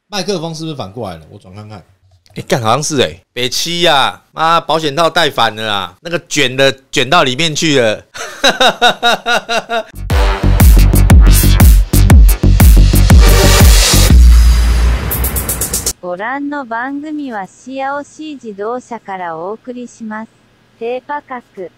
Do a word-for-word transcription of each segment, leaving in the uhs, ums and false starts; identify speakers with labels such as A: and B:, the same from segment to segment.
A: 麦克风是不是反过来了？我转看看。
B: 哎，干好像是哎，北七呀，妈保险套带反了啦，那个卷的卷到里面去了。
C: ご覧の番組はシアオシー自動車からお送りします。低価格。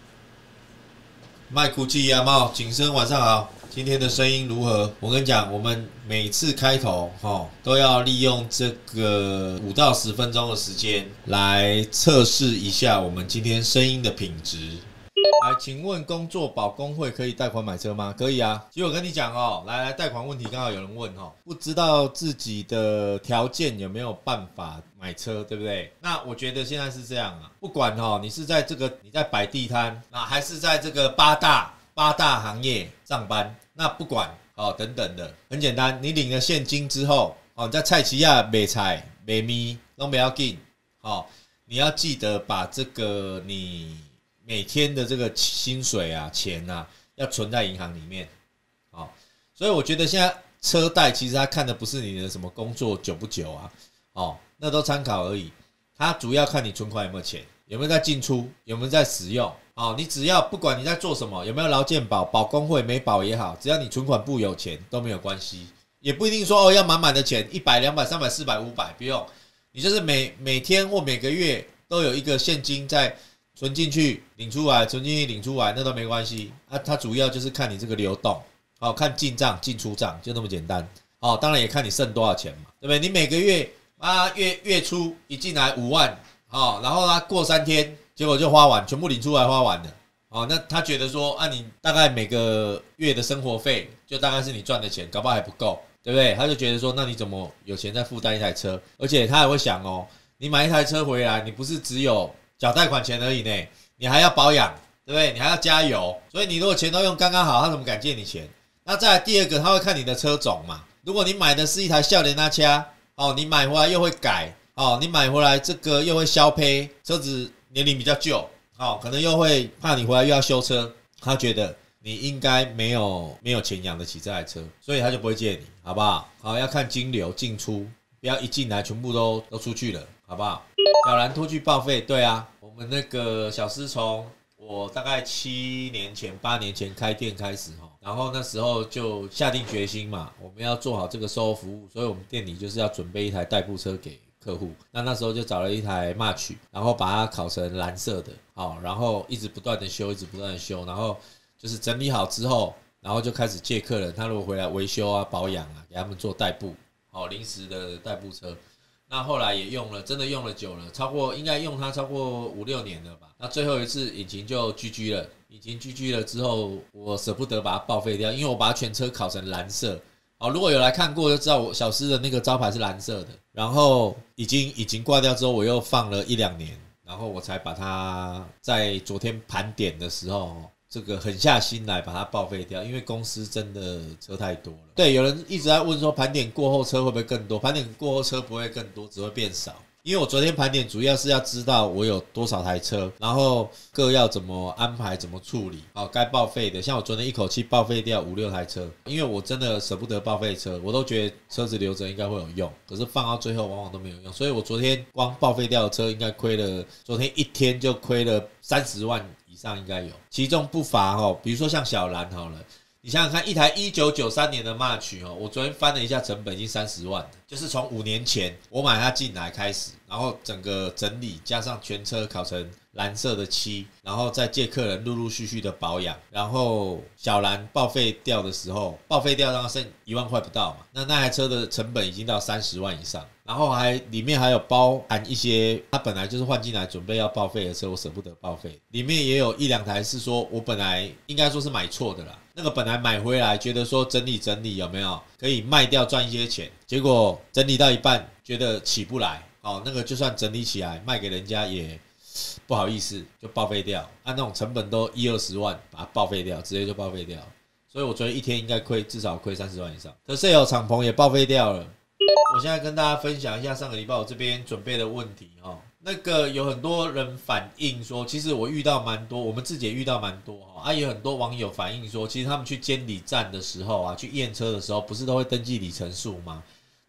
A: 麦酷记亚茂，景生晚上好。今天的声音如何？我跟你讲，我们每次开头齁都要利用这个五到十分钟的时间来测试一下我们今天声音的品质。来，请问工作保工会可以贷款买车吗？可以啊。其实我跟你讲哦，来来，贷款问题刚好有人问哦，不知道自己的条件有没有办法买车，对不对？那我觉得现在是这样啊，不管哦，你是在这个你在摆地摊，那还是在这个八大八大行业上班，那不管哦，等等的，很简单，你领了现金之后，哦，你在菜市仔买菜买米都不要紧，哦，你要记得把这个你每天的这个薪水啊、钱啊，要存在银行里面，哦，所以我觉得现在车贷其实他看的不是你的什么工作久不久啊，哦，那都参考而已，他主要看你存款有没有钱，有没有在进出，有没有在使用，哦，你只要不管你在做什么，有没有劳健保、保工会没保也好，只要你存款簿有钱都没有关系，也不一定说哦要满满的钱，一百、两百、三百、四百、五百，不用，你就是每每天或每个月都有一个现金在存进去领出来，存进去领出来，那都没关系啊。它主要就是看你这个流动，好、哦、看进账进出账，就那么简单。哦，当然也看你剩多少钱嘛，对不对？你每个月啊月月初一进来五万，哦，然后呢过三天，结果就花完，全部领出来花完了。哦，那他觉得说啊，你大概每个月的生活费就大概是你赚的钱，搞不好还不够，对不对？他就觉得说，那你怎么有钱在负担一台车？而且他还会想哦，你买一台车回来，你不是只有缴贷款钱而已呢，你还要保养，对不对？你还要加油，所以你如果钱都用刚刚好，他怎么敢借你钱？那再来第二个，他会看你的车种嘛。如果你买的是一台少年那车，哦，你买回来又会改，哦，你买回来这个又会消胚，车子年龄比较旧，哦，可能又会怕你回来又要修车，他觉得你应该没有没有钱养得起这台车，所以他就不会借你，好不好？好，要看金流进出，不要一进来全部都都出去了，好不好？小蓝拖去报废，对啊，我们那个小师从我大概七年前、八年前开店开始哈，然后那时候就下定决心嘛，我们要做好这个售后服务，所以我们店里就是要准备一台代步车给客户。那那时候就找了一台 March， 然后把它烤成蓝色的，好，然后一直不断的修，一直不断的修，然后就是整理好之后，然后就开始借客人，他如果回来维修啊、保养啊，给他们做代步，好，临时的代步车。那后来也用了，真的用了久了，超过应该用它超过五六年了吧。那最后一次引擎就 G G 了，引擎 G G 了之后，我舍不得把它报废掉，因为我把它全车烤成蓝色。好，如果有来看过就知道我小师的那个招牌是蓝色的。然后已经已经挂掉之后，我又放了一两年，然后我才把它在昨天盘点的时候。这个狠下心来把它报废掉，因为公司真的车太多了。对，有人一直在问说盘点过后车会不会更多？盘点过后车不会更多，只会变少。因为我昨天盘点主要是要知道我有多少台车，然后各要怎么安排、怎么处理。好，该报废的，像我昨天一口气报废掉五六台车，因为我真的舍不得报废车，我都觉得车子留着应该会有用，可是放到最后往往都没有用。所以我昨天光报废掉的车应该亏了，昨天一天就亏了三十万。以上应该有，其中不乏哦，比如说像小蓝好了，你想想看，一台一九九三年的 March 哦，我昨天翻了一下成本已经三十万了，就是从五年前我买它进来开始，然后整个整理加上全车烤成蓝色的漆，然后再借客人陆陆续续的保养，然后小蓝报废掉的时候，报废掉让它剩一万块不到嘛，那那台车的成本已经到三十万以上。然后还里面还有包含一些，它本来就是换进来准备要报废的车，我舍不得报废。里面也有一两台是说我本来应该说是买错的啦，那个本来买回来觉得说整理整理有没有可以卖掉赚一些钱，结果整理到一半觉得起不来，哦，那个就算整理起来卖给人家也不好意思，就报废掉。按、啊、那种成本都一二十万，把它报废掉，直接就报废掉。所以我昨天一天应该亏至少亏三十万以上。可是有敞篷也报废掉了。我现在跟大家分享一下上个礼拜我这边准备的问题哈。那个有很多人反映说，其实我遇到蛮多，我们自己也遇到蛮多哈。啊，有很多网友反映说，其实他们去监理站的时候啊，去验车的时候，不是都会登记里程数吗？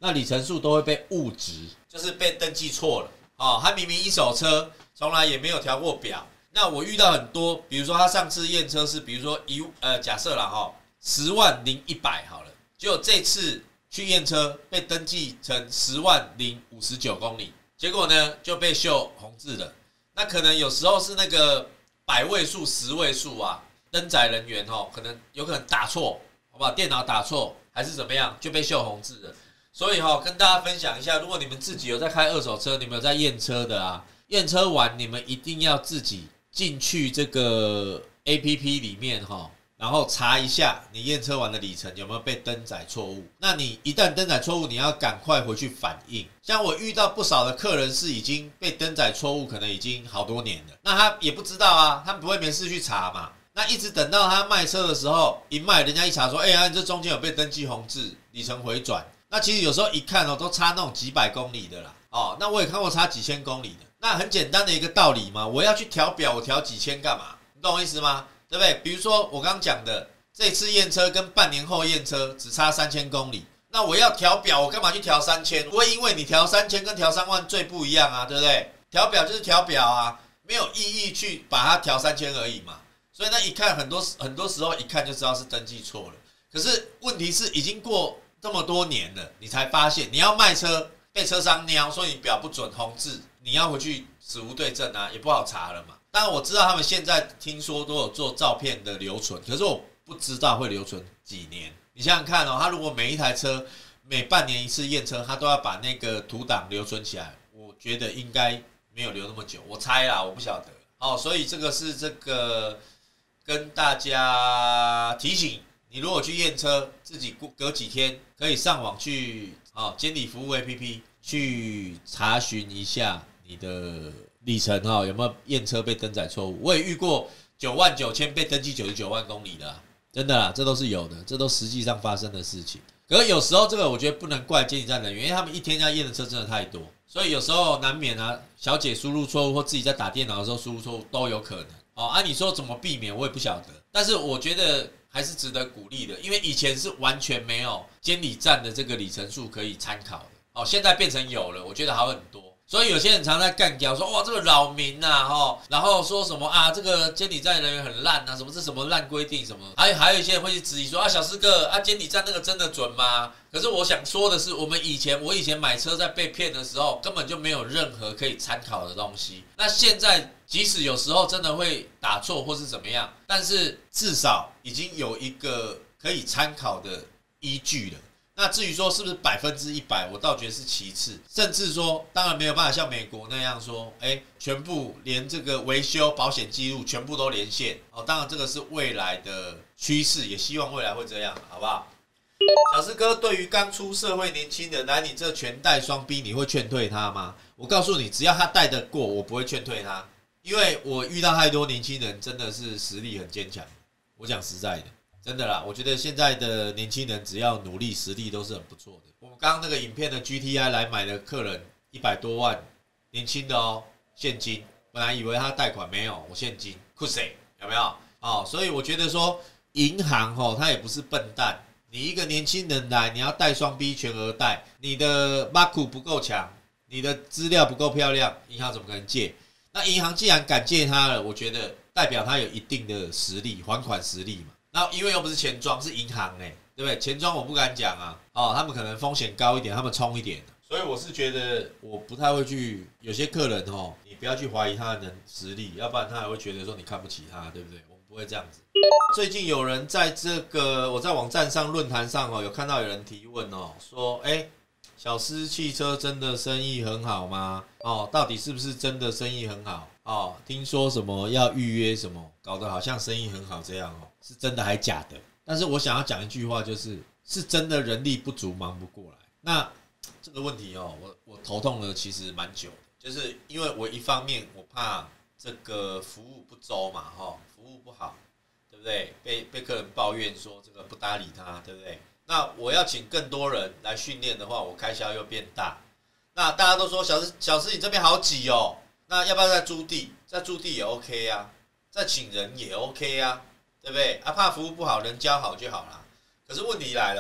A: 那里程数都会被误植，就是被登记错了哦。他明明一手车，从来也没有调过表。那我遇到很多，比如说他上次验车是，比如说一呃假设啦哈，十万零一百好了，结果这次去验车被登记成十万零五十九公里，结果呢就被秀红字了。那可能有时候是那个百位数、十位数啊，登载人员哦，可能有可能打错，好不好？电脑打错还是怎么样，就被秀红字了。所以哈，跟大家分享一下，如果你们自己有在开二手车，你们有在验车的啊，验车完你们一定要自己进去这个 A P P 里面哈，然后查一下你验车完的里程有没有被登载错误。那你一旦登载错误，你要赶快回去反映。像我遇到不少的客人是已经被登载错误，可能已经好多年了，那他也不知道啊，他不会没事去查嘛。那一直等到他卖车的时候，一卖人家一查说，哎呀，你这中间有被登记红字，里程回转。那其实有时候一看哦，都差那种几百公里的啦。哦，那我也看过差几千公里的。那很简单的一个道理嘛，我要去调表，我调几千干嘛？你懂我意思吗？对不对？比如说我刚刚讲的，这次验车跟半年后验车只差三千公里，那我要调表，我干嘛去调三千？不会因为你调三千跟调三万最不一样啊，对不对？调表就是调表啊，没有意义去把它调三千而已嘛。所以那一看，很多很多时候一看就知道是登记错了。可是问题是已经过这么多年了，你才发现你要卖车被车商瞄说你表不准红字，你要回去死无对证啊，也不好查了嘛。当然我知道他们现在听说都有做照片的留存，可是我不知道会留存几年。你想想看哦，他如果每一台车每半年一次验车，他都要把那个图档留存起来，我觉得应该没有留那么久，我猜啦，我不晓得哦。所以这个是这个跟大家提醒。你如果去验车，自己隔几天可以上网去哦监理服务 A P P 去查询一下你的里程哈有没有验车被登载错误。我也遇过九万九千被登记九十九万公里的啦，真的啦，这都是有的，这都实际上发生的事情。可是有时候这个我觉得不能怪监理站人员，因为他们一天要验的车真的太多，所以有时候难免啊，小姐输入错误或自己在打电脑的时候输入错误都有可能。哦，啊，你说怎么避免，我也不晓得，但是我觉得还是值得鼓励的，因为以前是完全没有监理站的这个里程数可以参考的，哦，现在变成有了，我觉得好很多。所以有些人常在干掉说，哇，这个扰民呐，哈，然后说什么啊，这个监理站人员很烂啊，什么是什么烂规定什么，还有还有一些人会去质疑说，啊，小师哥，啊，监理站那个真的准吗？可是我想说的是，我们以前我以前买车在被骗的时候，根本就没有任何可以参考的东西。那现在即使有时候真的会打错或是怎么样，但是至少已经有一个可以参考的依据了。那至于说是不是百分之一百，我倒觉得是其次，甚至说当然没有办法像美国那样说，哎，全部连这个维修保险记录全部都连线哦。当然这个是未来的趋势，也希望未来会这样，好不好？小师哥，对于刚出社会年轻人来你这全带双 B， 你会劝退他吗？我告诉你，只要他带得过，我不会劝退他，因为我遇到太多年轻人真的是实力很坚强。我讲实在的。真的啦，我觉得现在的年轻人只要努力，实力都是很不错的。我们刚刚那个影片的 G T I 来买的客人一百多万，年轻的哦，现金。本来以为他贷款，没有，我现金，酷谁有没有？哦，所以我觉得说银行哦，他也不是笨蛋。你一个年轻人来，你要贷双 B 全额贷，你的 Mark 不够强，你的资料不够漂亮，银行怎么可能借？那银行既然敢借他了，我觉得代表他有一定的实力，还款实力嘛。那因为又不是钱庄，是银行哎，对不对？钱庄我不敢讲啊，哦，他们可能风险高一点，他们冲一点，所以我是觉得我不太会去，有些客人哦，你不要去怀疑他的实力，要不然他还会觉得说你看不起他，对不对？我们不会这样子。最近有人在这个我在网站上论坛上哦，有看到有人提问哦，说哎，小狮汽车真的生意很好吗？哦，到底是不是真的生意很好？哦，听说什么要预约什么，搞得好像生意很好这样哦，是真的还假的？但是我想要讲一句话，就是是真的人力不足，忙不过来。那这个问题哦，我我头痛了，其实蛮久的，就是因为我一方面我怕这个服务不周嘛，哈，服务不好，对不对？被被客人抱怨说这个不搭理他，对不对？那我要请更多人来训练的话，我开销又变大。那大家都说小石小石你这边好挤哦。那要不要再租地？再租地也 OK 啊，再请人也 OK 啊，对不对？啊，怕服务不好，人教好就好啦。可是问题来了、哦，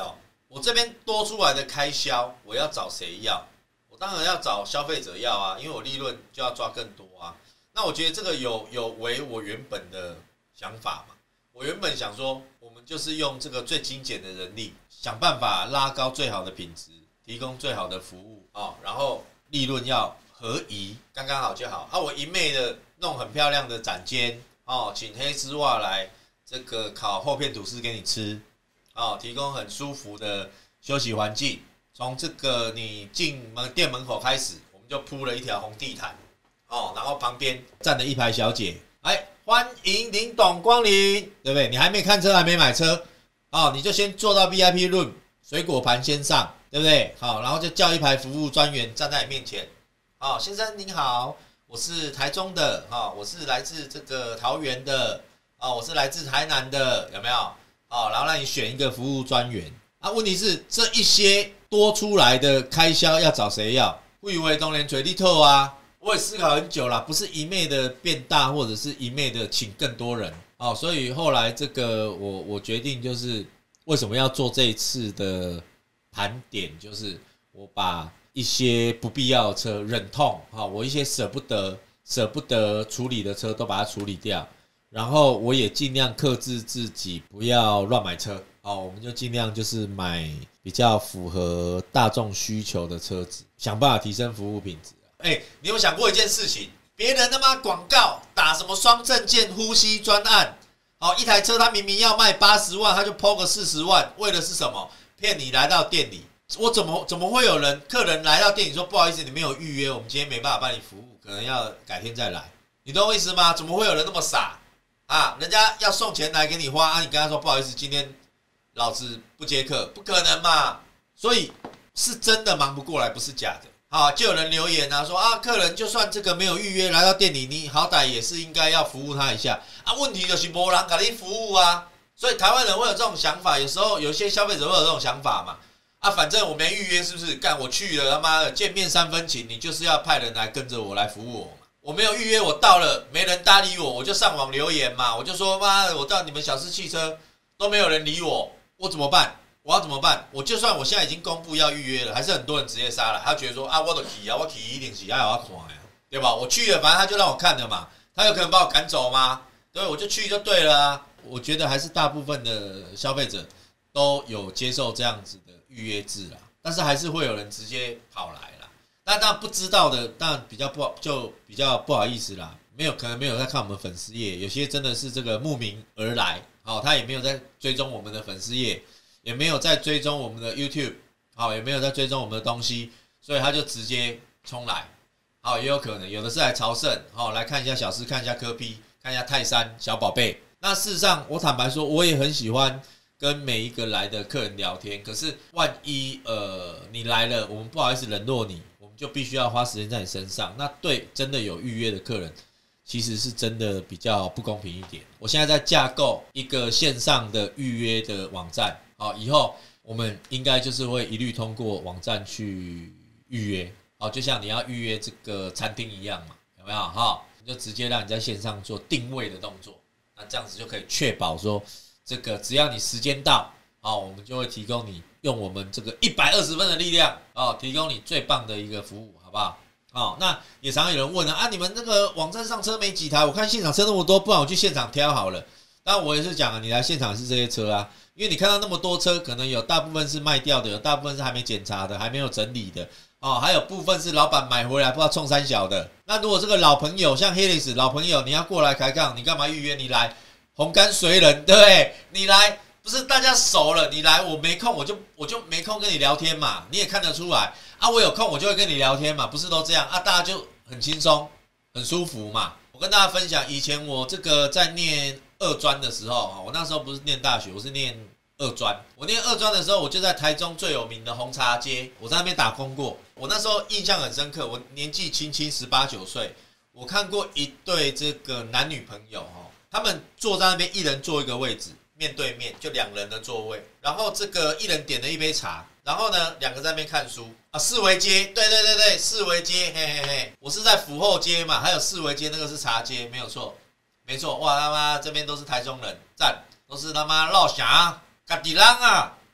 A: 我这边多出来的开销，我要找谁要？我当然要找消费者要啊，因为我利润就要抓更多啊。那我觉得这个有有违我原本的想法嘛。我原本想说，我们就是用这个最精简的人力，想办法拉高最好的品质，提供最好的服务哦，然后利润要合宜，刚刚好就好。啊，我一昧的弄很漂亮的展间哦，请黑丝袜来这个烤厚片吐司给你吃哦，提供很舒服的休息环境。从这个你进门店门口开始，我们就铺了一条红地毯哦，然后旁边站了一排小姐，哎，欢迎林董光临，对不对？你还没看车，还没买车哦，你就先坐到 V I P room， 水果盘先上，对不对？好，然后就叫一排服务专员站在你面前，哦，先生您好，我是台中的，哦，我是来自这个桃园的，哦，我是来自台南的，有没有？哦，然后让你选一个服务专员。啊，问题是这一些多出来的开销要找谁要？我以为当然垂地透啊，我也思考很久啦，不是一昧的变大，或者是一昧的请更多人哦，所以后来这个我我决定就是为什么要做这一次的盘点，就是我把一些不必要的车忍痛哈，我一些舍不得舍不得处理的车都把它处理掉，然后我也尽量克制自己不要乱买车。哦，我们就尽量就是买比较符合大众需求的车子，想办法提升服务品质。哎，你有想过一件事情？别人他妈广告打什么双证件呼吸专案，好，一台车他明明要卖八十万，他就 po 个四十万，为的是什么？骗你来到店里。我怎么怎么会有人客人来到店里说不好意思，你没有预约，我们今天没办法帮你服务，可能要改天再来。你懂我意思吗？怎么会有人那么傻啊？人家要送钱来给你花啊，你跟他说不好意思，今天老子不接客，不可能嘛！所以是真的忙不过来，不是假的。啊，就有人留言啊，说啊，客人就算这个没有预约来到店里，你好歹也是应该要服务他一下啊。问题就是没人给你服务啊，所以台湾人会有这种想法，有时候有些消费者会有这种想法嘛。啊，反正我没预约，是不是？干我去了，他妈的见面三分情，你就是要派人来跟着我来服务我嘛。我没有预约，我到了没人搭理我，我就上网留言嘛，我就说妈的，我到你们小狮汽车都没有人理我。我怎么办？我要怎么办？我就算我现在已经公布要预约了，还是很多人直接杀了。他觉得说啊，我的去啊，我去一定是要我看呀，对吧？我去了，反正他就让我看了嘛，他有可能把我赶走吗？对，我就去就对了啊。我觉得还是大部分的消费者都有接受这样子的预约制啦，但是还是会有人直接跑来啦。那当然不知道的，当然比较不好，就比较不好意思啦。没有可能没有在看我们粉丝页，有些真的是这个慕名而来。好，他也没有在追踪我们的粉丝页，也没有在追踪我们的 YouTube， 好，也没有在追踪我们的东西，所以他就直接冲来。好，也有可能有的是来朝圣，好，来看一下小狮，看一下柯 P， 看一下泰山小宝贝。那事实上，我坦白说，我也很喜欢跟每一个来的客人聊天。可是万一呃你来了，我们不好意思冷落你，我们就必须要花时间在你身上。那对真的有预约的客人，其实是真的比较不公平一点。我现在在架构一个线上的预约的网站，好，以后我们应该就是会一律通过网站去预约，好，就像你要预约这个餐厅一样嘛，有没有？好，你就直接让你在线上做定位的动作，那这样子就可以确保说，这个只要你时间到，好，我们就会提供你用我们这个一百二十分的力量，哦，提供你最棒的一个服务，好不好？哦，那也常常有人问啊，啊，你们那个网站上车没几台，我看现场车那么多，不然我去现场挑好了。当然我也是讲啊，你来现场是这些车啊，因为你看到那么多车，可能有大部分是卖掉的，有大部分是还没检查的，还没有整理的，哦，还有部分是老板买回来不知道冲三小的。那如果这个老朋友像 Helix 老朋友，你要过来开杠，你干嘛预约？你来红干随人，对不对？你来不是大家熟了，你来我没空，我就我就没空跟你聊天嘛，你也看得出来。啊，我有空我就会跟你聊天嘛，不是都这样啊？大家就很轻松、很舒服嘛。我跟大家分享，以前我这个在念二专的时候，我那时候不是念大学，我是念二专。我念二专的时候，我就在台中最有名的红茶街，我在那边打工过。我那时候印象很深刻，我年纪轻轻十八九岁，我看过一对这个男女朋友，他们坐在那边，一人坐一个位置，面对面，就两人的座位。然后这个一人点了一杯茶。然后呢，两个在那边看书啊，四维街，对对对对，四维街，嘿嘿嘿，我是在府后街嘛，还有四维街那个是茶街，没有错，没错，哇他妈这边都是台中人，赞，都是他妈老乡，家己人啊，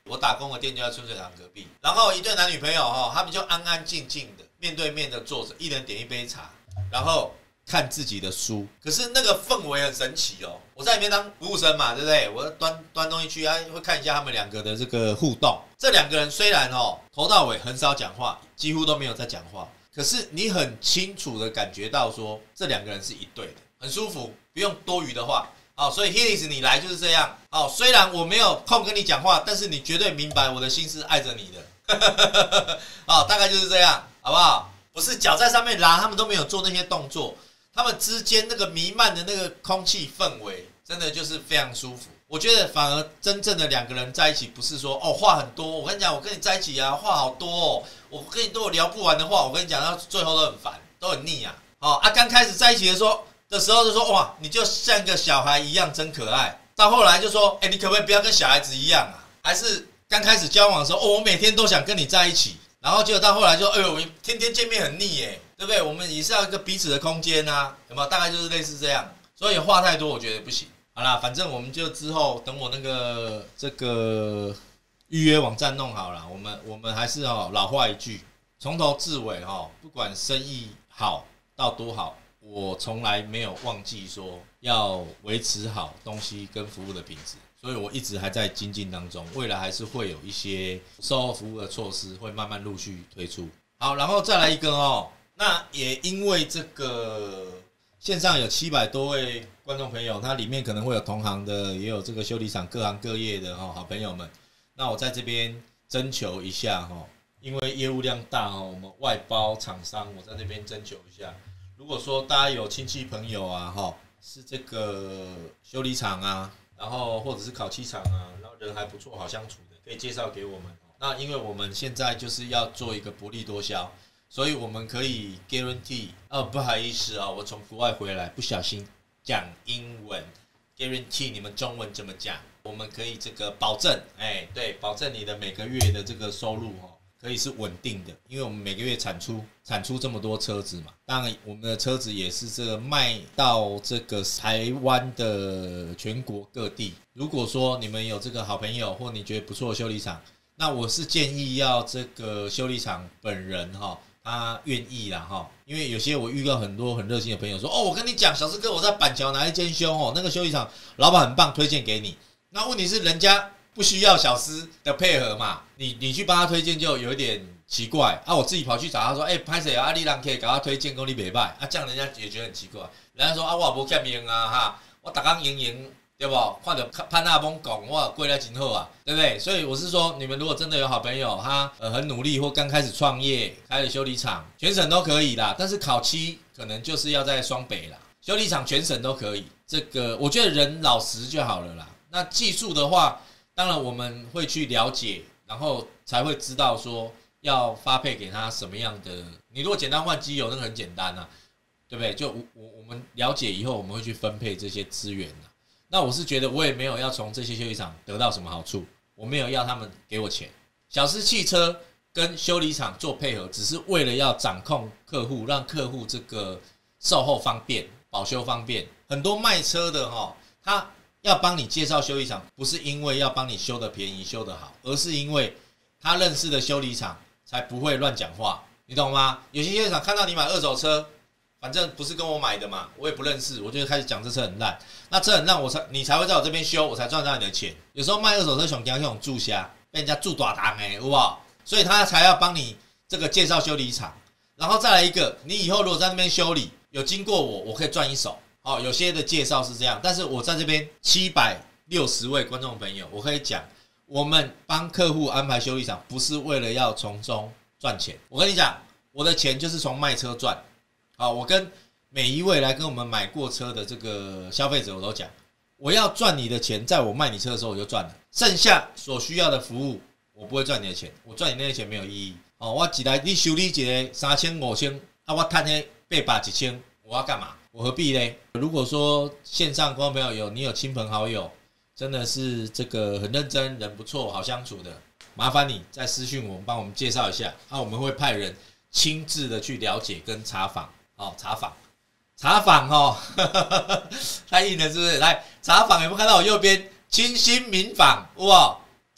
A: 我打工的店就在春水堂隔壁。然后一对男女朋友哈，他们就安安静静的面对面的坐着，一人点一杯茶，然后看自己的书。可是那个氛围很神奇哦。我在里面当服务生嘛，对不对？我端端东西去，啊，会看一下他们两个的这个互动。这两个人虽然哦头到尾很少讲话，几乎都没有在讲话，可是你很清楚的感觉到说这两个人是一对的，很舒服，不用多余的话。哦，所以 Helix 你来就是这样。哦，虽然我没有空跟你讲话，但是你绝对明白我的心是爱着你的。哦，大概就是这样，好不好？不是脚在上面拉，他们都没有做那些动作，他们之间那个弥漫的那个空气氛围，真的就是非常舒服。我觉得反而真正的两个人在一起，不是说哦话很多。我跟你讲，我跟你在一起啊，话好多哦，我跟你都有聊不完的话。我跟你讲，到最后都很烦，都很腻啊。哦啊，刚开始在一起的时候。的时候就说哇，你就像个小孩一样，真可爱。到后来就说，哎、欸，你可不可以不要跟小孩子一样啊？还是刚开始交往的时候，哦，我每天都想跟你在一起。然后结果到后来就，哎呦，我们天天见面很腻耶，对不对？我们也是要一个彼此的空间啊，有没有？大概就是类似这样。所以话太多，我觉得不行。好啦，反正我们就之后等我那个这个预约网站弄好了，我们我们还是哦老话一句，从头至尾哈，不管生意好到多好。我从来没有忘记说要维持好东西跟服务的品质，所以我一直还在精进当中，未来还是会有一些售后服务的措施会慢慢陆续推出。好，然后再来一个哦，那也因为这个线上有七百多位观众朋友，它里面可能会有同行的，也有这个修理厂各行各业的哦好朋友们，那我在这边征求一下哦，因为业务量大哦，我们外包厂商，我在这边征求一下。如果说大家有亲戚朋友啊，哈，是这个修理厂啊，然后或者是烤漆厂啊，然后人还不错，好相处的，可以介绍给我们。那因为我们现在就是要做一个薄利多销，所以我们可以 guarantee。哦，不好意思啊，我从国外回来，不小心讲英文 ，guarantee 你们中文怎么讲？我们可以这个保证，哎，对，保证你的每个月的这个收入哦。可以是稳定的，因为我们每个月产出产出这么多车子嘛，当然我们的车子也是这个卖到这个台湾的全国各地。如果说你们有这个好朋友或你觉得不错的修理厂，那我是建议要这个修理厂本人哈，他愿意啦哈，因为有些我遇到很多很热心的朋友说，哦，我跟你讲，小四哥我在板桥哪一间修哦，那个修理厂老板很棒，推荐给你。那问题是人家不需要小司的配合嘛，你你去帮他推荐就有一点奇怪啊！我自己跑去找他说，哎、欸，拍谁啊？你人可以给他推荐，讲你袂歹啊，这样人家也觉得很奇怪。人家说啊，我无欠用啊哈，我逐工赢赢对不？看到潘大峰讲，我过来真好啊，对不对？所以我是说，你们如果真的有好朋友，他呃很努力或刚开始创业，开了修理厂，全省都可以啦。但是烤漆可能就是要在双北啦，修理厂全省都可以。这个我觉得人老实就好了啦。那技术的话。当然我们会去了解，然后才会知道说要发配给他什么样的。你如果简单换机油，那个很简单啊，对不对？就我我们了解以后，我们会去分配这些资源啊。那我是觉得我也没有要从这些修理厂得到什么好处，我没有要他们给我钱。小司汽车跟修理厂做配合，只是为了要掌控客户，让客户这个售后方便、保修方便。很多卖车的哈，他要帮你介绍修理厂，不是因为要帮你修的便宜、修的好，而是因为他认识的修理厂才不会乱讲话，你懂吗？有些修理厂看到你买二手车，反正不是跟我买的嘛，我也不认识，我就开始讲这车很烂，那车很烂，我才你才会在我这边修，我才赚到你的钱。有时候卖二手车熊惊那种注虾，被人家注大堂哎，有不好？所以他才要帮你这个介绍修理厂，然后再来一个，你以后如果在那边修理，有经过我，我可以赚一手。哦，有些的介绍是这样，但是我在这边七百六十位观众朋友，我可以讲，我们帮客户安排修理厂，不是为了要从中赚钱。我跟你讲，我的钱就是从卖车赚。好，我跟每一位来跟我们买过车的这个消费者，我都讲，我要赚你的钱，在我卖你车的时候我就赚了，剩下所需要的服务，我不会赚你的钱，我赚你那些钱没有意义。哦，我一来你修理一个三千五千，啊，我赚那八百一千，我要干嘛？我何必呢？如果说线上观众朋友有你有亲朋好友，真的是这个很认真、人不错、好相处的，麻烦你再私讯我们，帮我们介绍一下。啊，我们会派人亲自的去了解跟查访。哦，查访，查访哦，太硬了是不是？来查访有没有看到我右边清新民访？哇，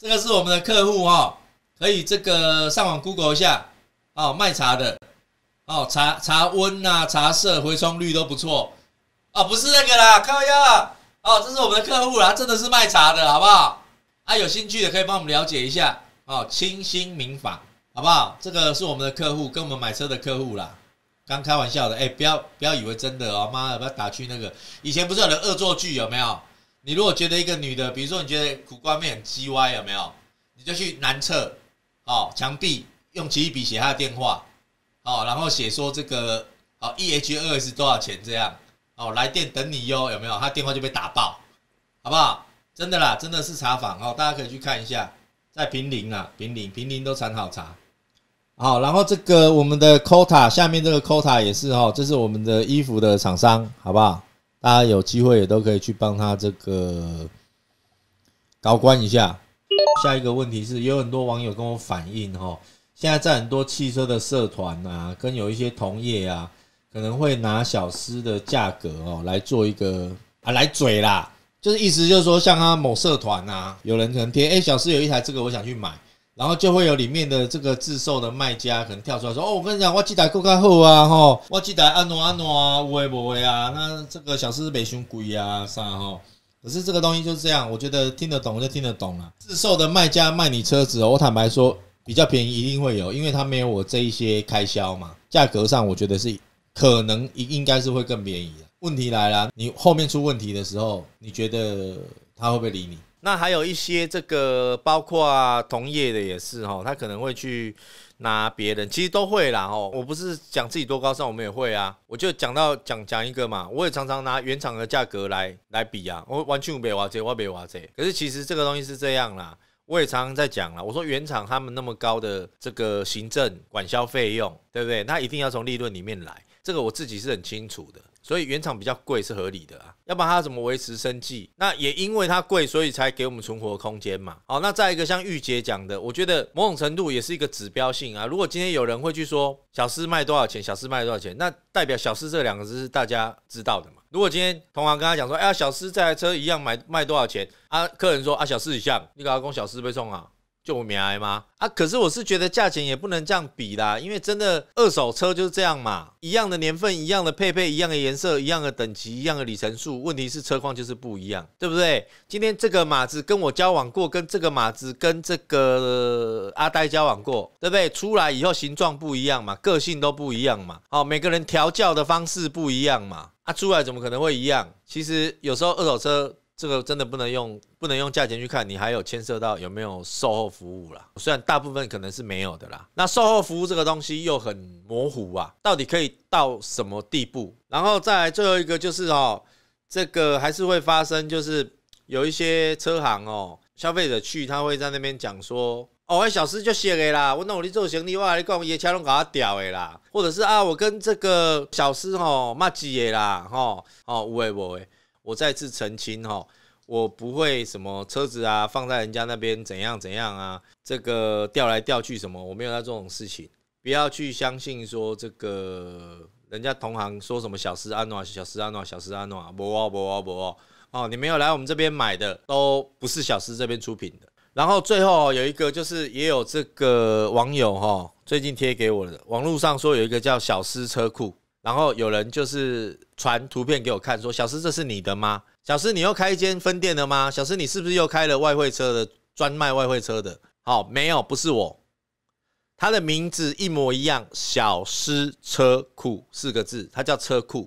A: 这个是我们的客户哦，可以这个上网 Google 一下哦，卖茶的哦，茶茶温啊、茶色、回冲率都不错哦，不是那个啦，靠腰哦，这是我们的客户啦，真的是卖茶的，好不好？啊，有兴趣的可以帮我们了解一下哦，清新民坊，好不好？这个是我们的客户，跟我们买车的客户啦。刚开玩笑的，哎、欸，不要不要以为真的哦，妈的，不要打去那个。以前不是有人恶作剧有没有？你如果觉得一个女的，比如说你觉得苦瓜妹很鸡歪有没有？你就去男厕哦，墙壁用奇异笔写她的电话哦，然后写说这个哦 E H 二 S 多少钱这样哦，来电等你哟，有没有？她电话就被打爆，好不好？真的啦，真的是茶坊哦，大家可以去看一下，在平林啦，平林平林都产好茶。好，然后这个我们的 Kota 下面这个 Kota 也是哦，这是我们的衣服的厂商，好不好？大家有机会也都可以去帮他这个高官一下。下一个问题是，有很多网友跟我反映哦，现在在很多汽车的社团啊，跟有一些同业啊，可能会拿小狮的价格哦来做一个啊来嘴啦，就是意思就是说，像他某社团啊，有人可能贴，哎、欸，小狮有一台这个，我想去买。然后就会有里面的这个自售的卖家可能跳出来说：“哦，我跟你讲，我这台够较好啊，吼，我这台安怎安怎啊，有诶无诶啊，那这个小狮没伤贵啊，啥吼。”可是这个东西就是这样，我觉得听得懂就听得懂了。自售的卖家卖你车子，我坦白说比较便宜一定会有，因为他没有我这一些开销嘛，价格上我觉得是可能应该是会更便宜的。问题来了，你后面出问题的时候，你觉得他会不会理你？
B: 那还有一些这个包括同业的也是齁，他可能会去拿别人，其实都会啦齁。我不是讲自己多高尚，我们也会啊。我就讲到讲讲一个嘛，我也常常拿原厂的价格来来比啊。我完全没挖这，我没挖这。可是其实这个东西是这样啦，我也常常在讲啦。我说原厂他们那么高的这个行政管销费用，对不对？那一定要从利润里面来，这个我自己是很清楚的。所以原厂比较贵是合理的啊，要不然它怎么维持生计？那也因为它贵，所以才给我们存活的空间嘛。好，那再一个像玉姐讲的，我觉得某种程度也是一个指标性啊。如果今天有人会去说小狮卖多少钱，小狮卖多少钱，那代表小狮这两个字是大家知道的嘛。如果今天同行跟他讲说，哎呀，小狮这台车一样买卖多少钱啊？客人说啊，小狮一样，你给他讲小狮被送啊？就我名来吗？啊，可是我是觉得价钱也不能这样比啦，因为真的二手车就是这样嘛，一样的年份、一样的配备、一样的颜色、一样的等级、一样的里程数，问题是车况就是不一样，对不对？今天这个马子跟我交往过，跟这个马子跟这个阿呆交往过，对不对？出来以后形状不一样嘛，个性都不一样嘛，好，每个人调教的方式不一样嘛，啊，出来怎么可能会一样？其实有时候二手车。这个真的不能用，不能用价钱去看，你还有牵涉到有没有售后服务啦。虽然大部分可能是没有的啦。那售后服务这个东西又很模糊啊，到底可以到什么地步？然后再来最后一个就是哦，这个还是会发生，就是有一些车行哦，消费者去他会在那边讲说。哦，小狮就写的啦，我弄你做行李，我跟你讲，伊车拢给我掉的啦，或者是啊，我跟这个小狮吼骂鸡的啦，吼哦有诶无诶。我再次澄清齁，我不会什么车子啊放在人家那边怎样怎样啊，这个调来调去什么，我没有在做这种事情。不要去相信说这个人家同行说什么小狮安诺、小狮安诺、小狮安诺，不哦不哦不哦哦，你没有来我们这边买的，都不是小狮这边出品的。然后最后有一个就是也有这个网友齁，最近贴给我的，网络上说有一个叫小狮车库。然后有人就是传图片给我看，说小狮这是你的吗？小狮你又开一间分店了吗？小狮你是不是又开了外汇车的，专卖外汇车的？好，没有，不是我。他的名字一模一样，小狮车库四个字，它叫车库。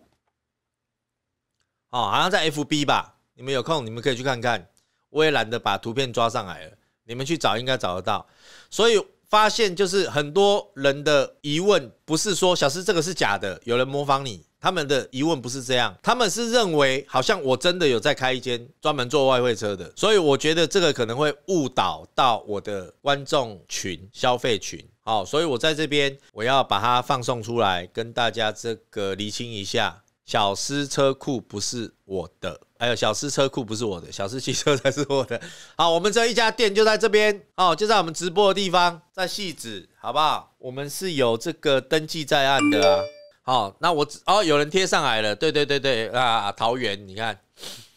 B: 哦，好像在 F B 吧？你们有空你们可以去看看，我也懒得把图片抓上来了，你们去找应该找得到。所以。发现就是很多人的疑问不是说小狮这个是假的，有人模仿你，他们的疑问不是这样，他们是认为好像我真的有在开一间专门做外汇车的，所以我觉得这个可能会误导到我的观众群、消费群。好，所以我在这边我要把它放送出来，跟大家这个厘清一下。小狮车库不是我的，还有小狮车库不是我的，小狮汽车才是我的。好，我们这一家店就在这边哦，就在我们直播的地方，在汐止，好不好？我们是有这个登记在案的啊。好，那我哦，有人贴上来了，对对对对啊，桃园，你看，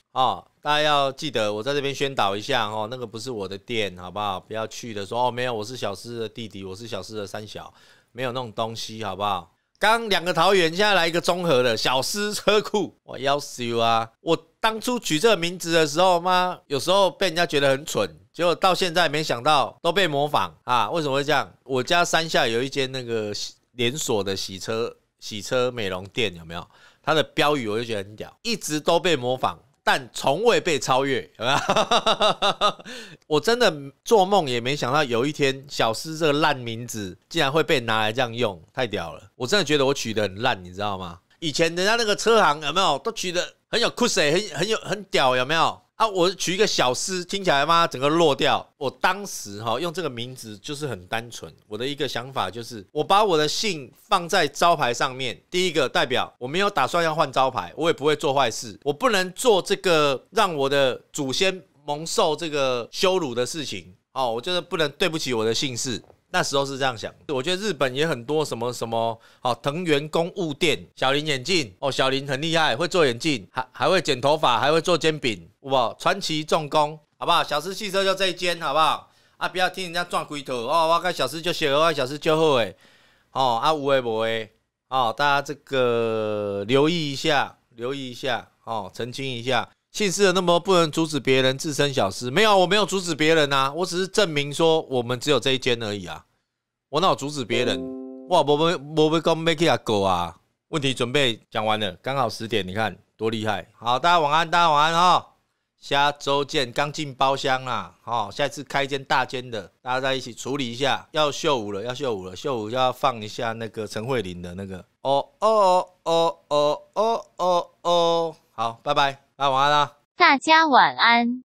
B: 哦，大家要记得，我在这边宣导一下哦，那个不是我的店，好不好？不要去的说哦，没有，我是小师的弟弟，我是小师的三小，没有那种东西，好不好？刚两个桃园，现在来一个综合的小师车库，我要死啊！我当初取这个名字的时候，妈，有时候被人家觉得很蠢，结果到现在没想到都被模仿啊！为什么会这样？我家山下有一间那个连锁的洗车洗车美容店，有没有？它的标语我就觉得很屌，一直都被模仿。但从未被超越，有没有？我真的做梦也没想到有一天小师这个烂名字竟然会被拿来这样用，太屌了！我真的觉得我取得很烂，你知道吗？以前人家那个车行有没有都取得很有酷水，很很有很屌，有没有？啊，我取一个小师，听起来妈整个落掉。我当时哈用这个名字就是很单纯，我的一个想法就是，我把我的姓放在招牌上面，第一个代表我没有打算要换招牌，我也不会做坏事，我不能做这个让我的祖先蒙受这个羞辱的事情。哦，我就是不能对不起我的姓氏。那时候是这样想，我觉得日本也很多什么什么，哦，藤原工务店、小林眼镜，哦，小林很厉害，会做眼镜，还还会剪头发，还会做煎饼，好不好？传奇重工，好不好？小师汽车就这一间，好不好？啊，不要听人家撞龟头哦，我跟小师就写，我跟小师就好诶，哦，啊，有诶无诶，哦，大家这个留意一下，留意一下，哦，澄清一下。姓氏的那么不能阻止别人自称小师，没有，我没有阻止别人啊，我只是证明说我们只有这一间而已啊，我哪有阻止别人？哇，没没没没讲要去阿狗啊！问题准备讲完了，刚好十点，你看多厉害！好，大家晚安，大家晚安哈、哦，下周见，刚进包厢啦，哦，下次开一间大间的，大家在一起处理一下，要秀舞了，要秀舞了，秀舞要放一下那个陈慧琳的那个，哦哦哦哦哦哦哦，好，拜拜。大家晚安啦！
C: 大家晚安。